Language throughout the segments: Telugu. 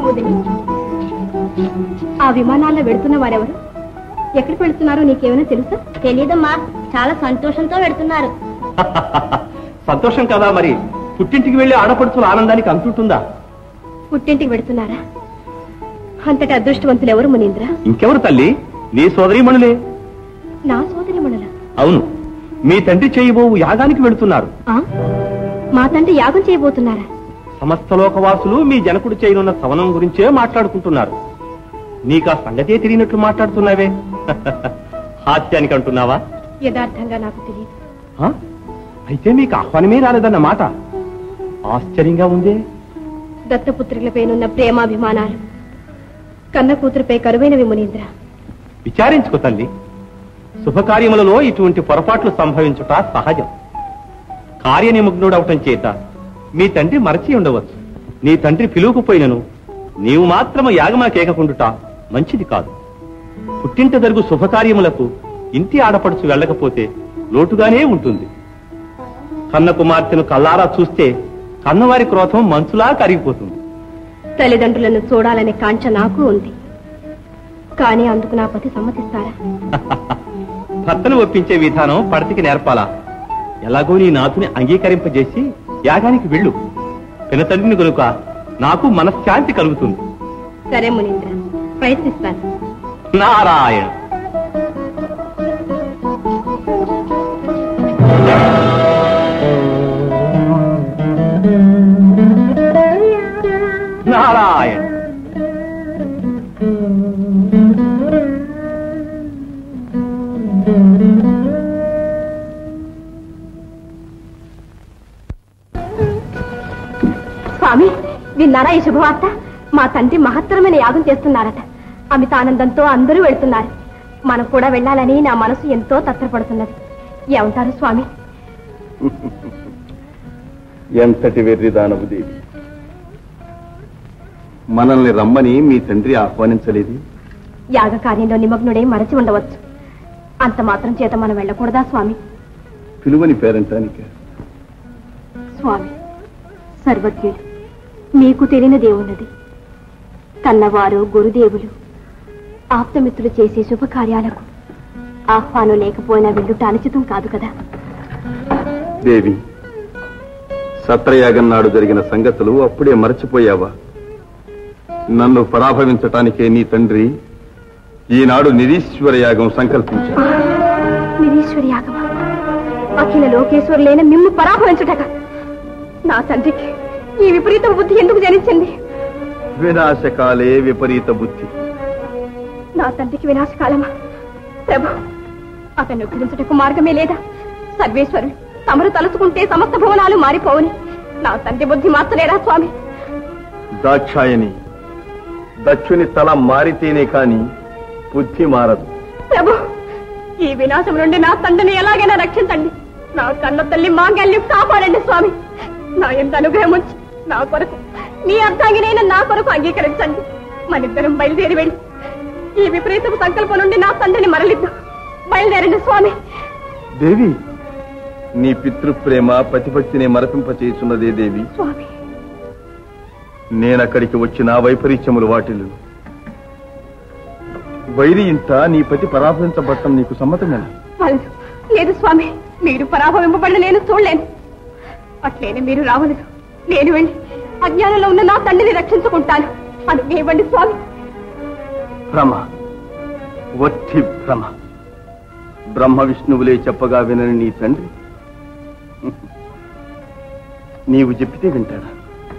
వదిలి. ఆ విమానాల్లో వెళుతున్న వారెవరు? ఎక్కడికి వెళుతున్నారో నీకేమైనా తెలుసా? తెలీదమ్మా, చాలా సంతోషంతో వెళుతున్నారు. సంతోషం కదా మరి, పుట్టింటికి వెళ్లి ఆడపడుచుల ఆనందానికి అంతుంటుందా? పుట్టింటికి వెళుతున్నారా? అంతటి అదృష్టవంతులు ఎవరు మునీంద్ర? ఇంకెవరు తల్లి, నీ సోదరీమణులే. నా సోదరీమణుల? అవును, మీ తండ్రి చేయబోవు యాగానికి వెళుతున్నారు. మా తండ్రి యాగం చేయబోతున్నారా? సమస్త లోకవాసులు మీ జనకుడు చేయనున్న సవనం గురించే మాట్లాడుకుంటున్నారు. నీకా సంగతే తెలియనట్లు మాట్లాడుతున్నావే. హాస్యానికి అంటున్నావా? యథార్థంగా నాకు తెలియదు. అయితే మీకు ఆహ్వానమే రాలేదన్న మాట. ఆశ్చర్యంగా ఉందే. దత్తపుత్రులపైనున్న ప్రేమాభిమానాలు కన్న కూతురుపై కరువైనవి మునీంద్ర. విచారించుకో తల్లి, శుభకార్యములలో ఇటువంటి పొరపాట్లు సంభవించుట సహజం. కార్యనిమగ్నుడవటం చేత మీ తండ్రి మరచి ఉండవచ్చు. నీ తండ్రి పిలువకపోయినను నీవు మాత్రము యాగమా కేకకుండుట మంచిది కాదు. పుట్టింట జరుగు శుభకార్యములకు ఇంటి ఆడపడుచు వెళ్ళకపోతే లోటుగానే ఉంటుంది. కన్న కుమార్తెను కల్లారా చూస్తే కన్నవారి క్రోధం మంచులా కరిగిపోతుంది. తల్లిదండ్రులను చూడాలనే కాంక్ష నాకు ఉంది, కానీ అందుకు నా పతి సమ్మతిస్తారా? భర్తను ఒప్పించే విధానం పడతికి నేర్పాలా? ఎలాగో నీ నాథుని అంగీకరింపజేసి యాగానికి వెళ్ళు. పినతండ్రిని కనుక నాకు మనశ్శాంతి కలుగుతుంది. సరే మునీంద్ర, ప్రయత్నిస్తాను. నారాయణ. నారాయణ. స్వామి, విన్నారా ఈ శుభవార్త? మా తండ్రి మహత్తరమైన యాగం చేస్తున్నారట. అమితానందంతో అందరూ వెళ్తున్నారు. మనం కూడా వెళ్ళాలని నా మనసు ఎంతో తత్తరపడుతున్నది. ఏమంటారు స్వామి? ఎంతటి వెర్రిదానవు దేవి, మనల్ని రమ్మని మీ తండ్రి ఆహ్వానించలేదు. యాగ కార్యంలో నిమగ్నుడై మరచి ఉండవచ్చు. అంత మాత్రం చేత మనం వెళ్ళకూడదా స్వామి? పిలువని పేరంటానిక? స్వామి సర్వజ్ఞుడు, మీకు తెలియనిదేమున్నది? కన్నవారు, గురుదేవులు, ఆప్తమిత్రులు చేసే శుభకార్యాలకు ఆహ్వానం లేకపోయినా వెళ్ళుట అనుచితం కాదు కదా. దేవి, సత్రయాగం నాడు జరిగిన సంగతులు అప్పుడే మరచిపోయావా? నన్ను పరాభవించటానికే నీ తండ్రి ఈనాడు నిరీశ్వర యాగం సంకల్పించాడు. నిరీశ్వర యాగమా? అఖిల లోకేశ్వరులైన మిమ్ము పరాభవించుటగా నా తండ్రికి ఈ విపరీత బుద్ధి ఎందుకు జనించింది? వినాశకాలే విపరీత బుద్ధి. నా తండ్రికి వినాశకాలమా? ప్రభు, అతన్ని ఉద్ధరించుటకు మార్గమే లేదా? సర్వేశ్వరుడు తమరు తలుచుకుంటే సమస్త భవనాలు మారిపోవని నా తండ్రి బుద్ధి మార్చలేరా స్వామి? దాక్షాయని, దక్షుని తల మారితేనే కాని బుద్ధి మారదు. ప్రభు, ఈ వినాశం నుండి నా తండ్రిని ఎలాగైనా రక్షించండి. నా కన్న తల్లి మాంగల్యం కాపాడండి స్వామి. నా ఎంత అనుగ్రహం వచ్చి నా కొరకు, మీ అర్థాంగినైనా నా కొరకు అంగీకరించండి. మనిద్దరం బయలుదేరి వెళ్ళి ఈ విపరీత సంకల్పం నుండి నా తండ్రిని మరలిద్దాం. బయలుదేరండి స్వామి. దేవి, నీ పితృప్రేమ ప్రతిభక్తిని మరపింపచేస్తున్నదే దేవి. స్వామి, నేనక్కడికి వచ్చిన వైపరీత్యములు వాటిలు వైరి ఇంత నీ పతి పరాభవించబట్టం నీకు సమ్మతమేనా? లేదు స్వామి, మీరు పరాభవింపబడిన నేను చూడలేను. అట్లేనే మీరు రావలేదు. నేను వెళ్ళి అజ్ఞానంలో ఉన్న నా తండ్రిని రక్షించుకుంటాను. అనుగ్రహించండి స్వామి. భ్రమ, వట్టి భ్రమ. బ్రహ్మ విష్ణువులే చెప్పగా వినని నీ తండ్రి నీవు చెప్పితే వింటాడా?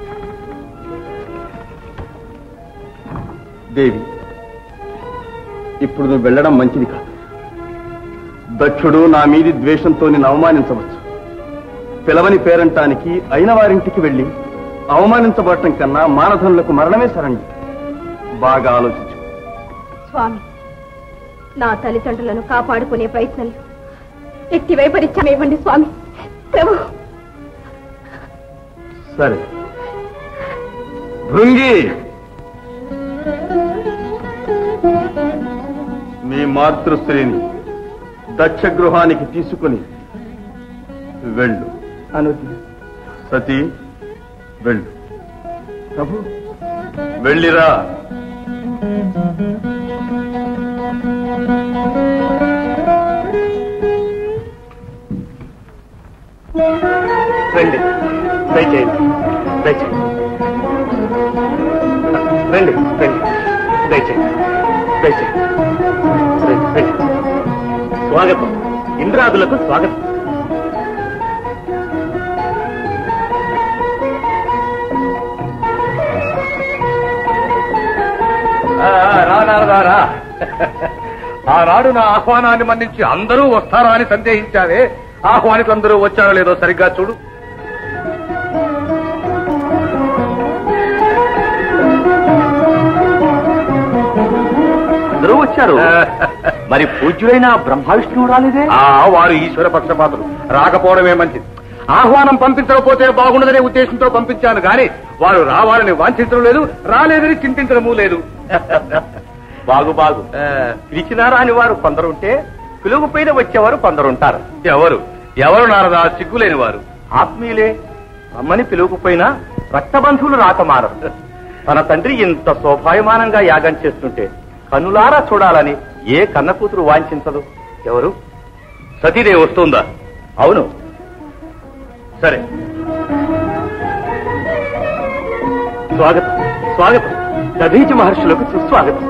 దేవి, ఇప్పుడు నువ్వు వెళ్ళడం మంచిది కాదు. దక్షుడు నా మీది ద్వేషంతో నిన్ను అవమానించవచ్చు. పిలవని పేరంటానికి అయిన వారింటికి వెళ్లి అవమానించబడటం కన్నా మానధనులకు మరణమే సరండి. బాగా ఆలోచించు స్వామి. నా తల్లిదండ్రులను కాపాడుకునే ప్రయత్నంలో ఎట్టి వైపరీత్యం ఇవ్వండి స్వామి. ప్రభు. సరే భృంగి, మీ మాతృశ్రీని దక్ష గృహానికి తీసుకుని వెళ్ళు. అనుతి, సతీ వెళ్ళు. ప్రభు, వెళ్ళిరా. రండి, దయచేయండి, దయచేయండి, రండి, రండి, దయచేయండి, దయచేయండి, రండి, రండి. స్వాగతం, ఇంద్రాదులకు స్వాగతం. రా. ఆనాడు నా ఆహ్వానాన్ని మన్నించి అందరూ వస్తారా అని సందేహించావే, ఆహ్వానితులందరూ వచ్చారో లేదో సరిగ్గా చూడు. అందరూ వచ్చారు. మరి పూజ్యుడైన బ్రహ్మ విష్ణువు రాలేదే? వారు ఈశ్వర పక్షపాతులు, రాకపోవడమే మంచిది. ఆహ్వానం పంపించకపోతే బాగుండదనే ఉద్దేశంతో పంపించాను గాని వారు రావాలని వాంఛించడం లేదు, రాలేదని చింతించడమూ లేదు. బాగు బాగు. పిలిచినారా అని వారు కొందరుంటే పిలుగుపైన వచ్చేవారు కొందరుంటారు. ఎవరు నారదా సిగ్గులేని వారు? ఆత్మీయులే. అమ్మని పిలువకపోయినా రక్తబంధువులు రాకమానరు. తన తండ్రి ఇంత శోభాయమానంగా యాగం చేస్తుంటే కనులారా చూడాలని ఏ కన్న కూతురు వాంఛించదు. ఎవరు? సతీదేవి వస్తుందా? అవును. సరే, స్వాగతం, స్వాగతం. దధీచి మహర్షులకు సుస్వాగతం.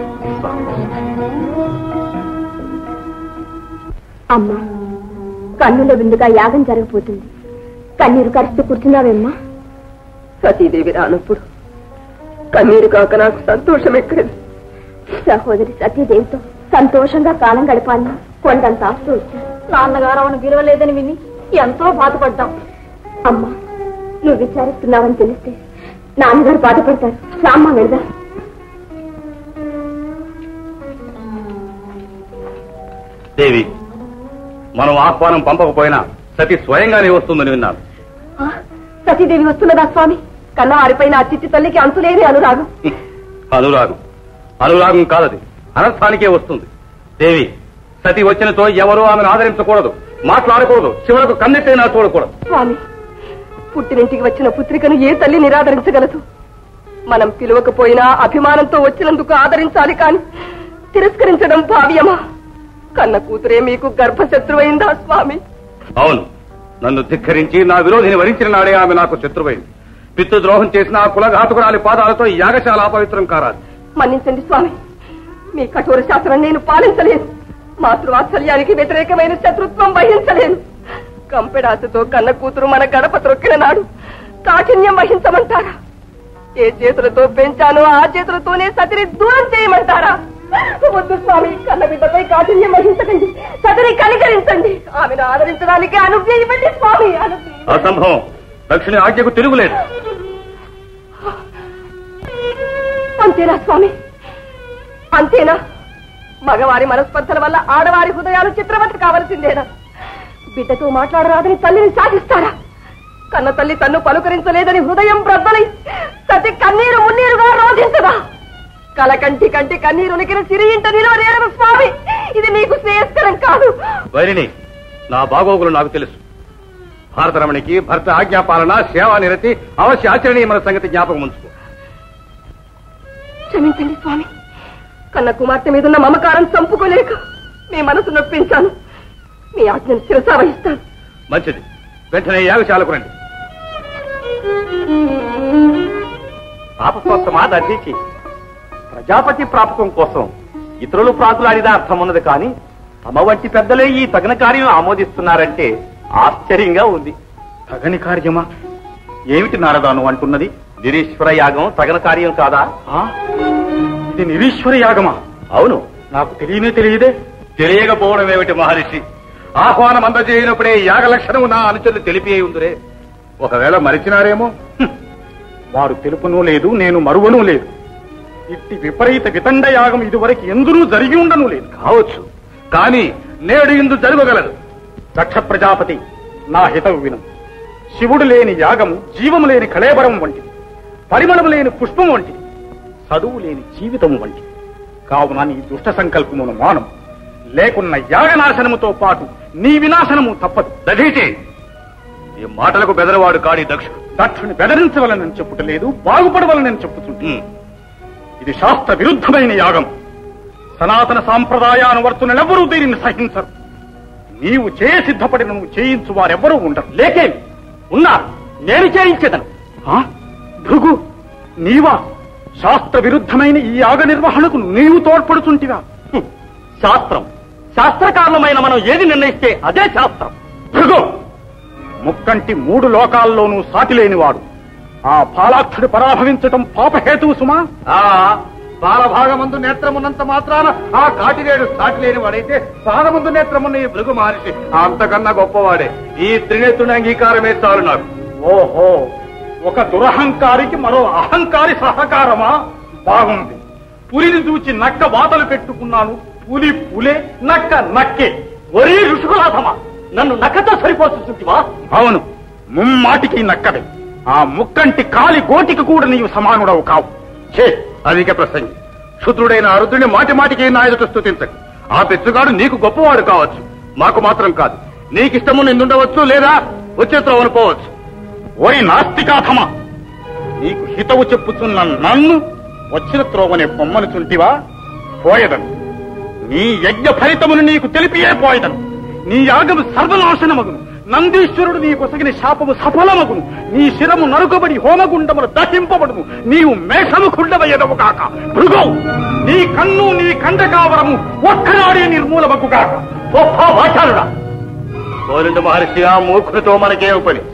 అమ్మా, కన్నుల విందుగా యాగం జరగబోతుంది. కన్నీరు కరుస్తూ కూర్చున్నావేమ్మా? సతీదేవి రానప్పుడు కన్నీరు కాక నాకు సంతోషం ఎక్కడది. సహోదరి సతీదేవితో సంతోషంగా కాలం గడపాలని కొండంత ఆస్తూ వచ్చాను. నాన్నగారు ఆమెను విలువలేదని విని ఎంతో బాధపడ్డాం. అమ్మా, నువ్వు విచారిస్తున్నావని తెలిస్తే నాన్నగారు బాధపడతారు. రామ్మా, వెళ్దాం. దేవి, మనం ఆహ్వానం పంపకపోయినా సతీ స్వయంగానే వస్తుందని విన్నాను. సతీదేవి వస్తున్నదా స్వామి? కన్నా ఆరిపైన ఆ చిట్టి తల్లికి అంతులేని అనురాగం. అనురాగం కాదది, అనర్థానికే వస్తుంది. దేవి, సతీ వచ్చినతో ఎవరూ ఆమెను ఆదరించకూడదు, మాట్లాడకూడదు, చివరకు కన్నెట్టైనా చూడకూడదు. స్వామి, పుట్టినింటికి వచ్చిన పుత్రికను ఏ తల్లి నిరాదరించగలదు? మనం పిలవకపోయినా అభిమానంతో వచ్చినందుకు ఆదరించాలి కాని తిరస్కరించడం భావ్యమా? కన్న కూతురే మీకు గర్భశత్రువైందా స్వామి? అవును, నన్ను ధిక్కరించి నా విరోధిని వరించిన నాడే ఆమె నాకు శత్రువైంది. పితృద్రోహం చేసిన ఆ కులఘాతుకురాలి పాదాలతో యాగశాల అపవిత్రం కారాలి. మన్నించండి స్వామి, మీ కఠోర శాస్త్రం నేను పాలించలేను. మాతృవాత్సల్యానికి వ్యతిరేకమైన శత్రుత్వం వహించలేను. కంపెడాసతో కన్న కూతురు మన గడప త్రొక్కిన నాడు కాఠిన్యం వహించమంటారా? ఏ చేతులతో పెంచానో ఆ చేతులతోనే సతిని దూరం చేయమంటారా? వద్దు స్వామి, కన్న బిడ్డపై కాఠిన్యం వహించకండి. సతిని కనికరించండి. ఆమెను ఆదరించడానికి అనుజ్ఞ ఇవ్వండి స్వామి. అసంభవం. దక్షిణ ఆజ్ఞకు తిరుగులేదు. అంతేనా స్వామి? అంతేనా? మగవారి మనస్పర్ధల వల్ల ఆడవారి హృదయాలు చిత్రవతి కావలసిందేనా? బిడ్డతో మాట్లాడరాదని తల్లిని సాధిస్తారా? కన్న తల్లి తన్ను పలుకరించలేదని హృదయం బ్రద్దలై సతి కన్నీరు మున్నీరుగా రోధించదా? కలకంటి కంటి కన్నీరునికిన సిరి ఇంట నిలవలేరు స్వామి. ఇది మీకు శ్రేయస్కరం కాదు. వైరిని, నా బాగోగులు నాకు తెలుసు. భారతరమణికి భర్త ఆజ్ఞాపాలన, సేవా నిరతి అవశ్య ఆచరణీయమైన సంగతి జ్ఞాపకం ఉంచుకో. క్షమించండి స్వామి, కన్న కుమార్తె మీదున్న మమకారం చంపుకోలేక మీ మనసు నొప్పించాను. మీ ఆజ్ఞను శిరసా వహిస్తాను. మంచిది, వెంటనే యాగశాలకు రండి. పాప కోసమా దర్శించి ప్రజాపతి ప్రాపకం కోసం ఇతరులు ప్రాకులాడినా అర్థం ఉన్నది కానీ తమ వంటి పెద్దలే ఈ తగిన కార్యం ఆమోదిస్తున్నారంటే ఆశ్చర్యంగా ఉంది. తగని కార్యమా? ఏమిటి నారదాను అంటున్నది? నిరీశ్వర యాగం తగిన కార్యం కాదా? ఇది నిరీశ్వర యాగమా? అవును. నాకు తెలియదే. తెలియకపోవడం ఏమిటి మహర్షి? ఆహ్వానం అందజేయనప్పుడే యాగ లక్షణము నా అనుచరులు తెలిపి అయి ఉందిరే. ఒకవేళ మరిచినారేమో. వారు తెలుపునూ లేదు, నేను మరువనూ లేదు. ఇట్టి విపరీత వితండ యాగం ఇదివరకు ఎందునూ జరిగి ఉండను లేదు. కావచ్చు, కానీ నేడు ఇందు జరగగలదు. దక్ష ప్రజాపతి, నా హితవు విను. శివుడు లేని యాగం జీవము లేని కళేబరం వంటిది, పరిమళము లేని పుష్పం వంటిది, చదువు లేని జీవితము వంటిది. కావున నీ దుష్ట సంకల్పమును మానం, లేకున్న యాగనాశనముతో పాటు నీ వినాశనము తప్పదు. దధీచి, ఈ మాటలకు బెదరవాడు కాడి దక్షుడు. దక్షుని బెదిరించవలనని చెప్పుటలేదు, బాగుపడవలనని చెప్పుతుంది. ఇది శాస్త్ర విరుద్ధమైన యాగం. సనాతన సాంప్రదాయానువర్తులెవ్వరూ దీనిని సహించరు. నీవు సిద్ధపడి నువ్వు చేయించు వారెవ్వరూ ఉండరు. లేకే ఉన్నారు, నేను చేయించేదను. భృగు, నీవా శాస్త్ర విరుద్ధమైన ఈ యాగ నిర్వహణకు నీవు తోడ్పడుతుంటివా? శాస్త్రం, శాస్త్రకారణమైన మనం ఏది నిర్ణయిస్తే అదే శాస్త్రం. భృగు, ముక్కంటి 3 లోకాల్లోనూ సాటి లేనివాడు. ఆ పాలాక్షుడి పరాభవించటం పాపహేతువు సుమా. బాలభాగమందు నేత్రమున్నంత మాత్రాన ఆ కాటిరేడు సాటి లేని వాడైతే పాదముందు నేత్రమున్న ఈ భృగు మహర్షి అంతకన్నా గొప్పవాడే. ఈ త్రినేత్రుని అంగీకారమే చాలు నాకు. ఓహో, ఒక దురహంకారికి మరో అహంకారి సహకారమా? బాగుంది. పులిని చూచి నక్క వాతలు పెట్టుకున్నాను. పులి పులే, నక్క నక్కే. ఒరే ఋషుకులాథమా, నన్ను నక్కతో సరిపోతుంటివా? అవును, ముమ్మాటికి నక్కదే. ఆ ముక్కంటి కాలి గోటికి కూడా నీవు సమానుడవు కావు. అధిక ప్రసంగి, శుద్రుడైన అరుద్రుని మాటి మాటికి నా ఎదుట స్తుతించకు. ఆ పెచ్చుగాడు నీకు గొప్పవాడు కావచ్చు, మాకు మాత్రం కాదు. నీకిష్టము నిందుండవచ్చు, లేదా వచ్చే త్రోవను పోవచ్చు. ఓరి నాస్తికాథమా, నీకు హితవు చెప్పుతున్న నన్ను వచ్చిన త్రోవనే బొమ్మను చుంటివా? పోయదను. నీ యజ్ఞ ఫలితమును నీకు తెలిపియే పోయదను. నీ యాగము సర్వనాశనమగును. నందీశ్వరుడు నీ కొసగిన శాపము సఫలమగును. నీ శిరము నరుకబడి హోమగుండములు దహింపబడును. నీవు మేషముఖుండవయ్యదవు కాక. భృగో, నీ కన్ను నీ కండకావరము ఒక్కనాడే నిర్మూలమగు కాక. వాచారుడా, గోవింద మహర్షి, ఆ మూర్ఖునితో మనకేమి పని?